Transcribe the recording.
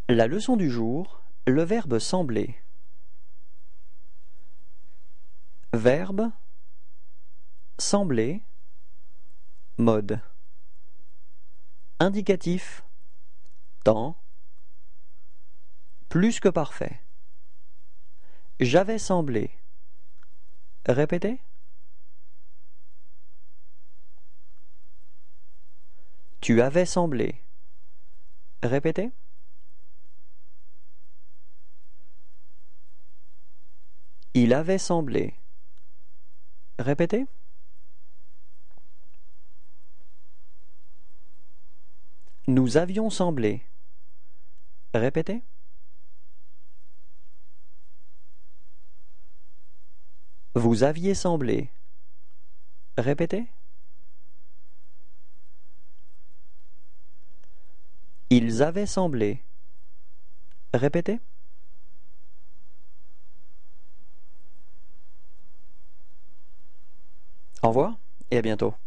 La leçon du jour, le verbe sembler. Verbe, sembler, mode. Indicatif, temps, plus que parfait. J'avais semblé. Répétez. Tu avais semblé. Répétez. Il avait semblé. Répétez. Nous avions semblé. Répétez. Vous aviez semblé. Répétez. Ils avaient semblé. Répétez. Au revoir et à bientôt.